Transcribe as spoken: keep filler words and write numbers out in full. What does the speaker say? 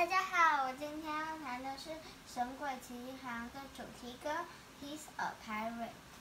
大家好，我今天要弹的是《神鬼奇航》的主题歌《He's a Pirate》。